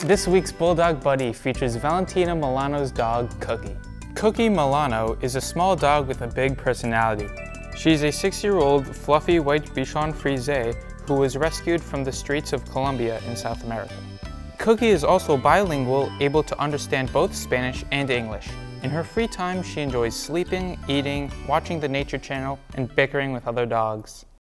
This week's Bulldog Buddy features Valentina Milano's dog, Cookie. Cookie Milano is a small dog with a big personality. She's a 6-year-old fluffy white Bichon Frise who was rescued from the streets of Colombia in South America. Cookie is also bilingual, able to understand both Spanish and English. In her free time, she enjoys sleeping, eating, watching the Nature Channel, and bickering with other dogs.